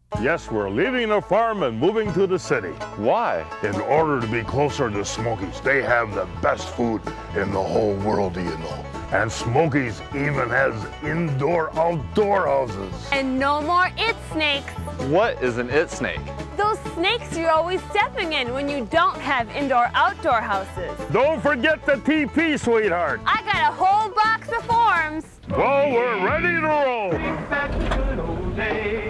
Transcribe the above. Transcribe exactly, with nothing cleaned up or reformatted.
Yes, we're leaving the farm and moving to the city. Why? In order to be closer to Smoky's. They have the best food in the whole world, do you know? And Smoky's even has indoor-outdoor houses. And no more it snakes. What is an it snake? Those snakes you're always stepping in when you don't have indoor-outdoor houses. Don't forget the T P, sweetheart. I got a whole box of forms. Well, we're ready to roll. Bring back the good old days.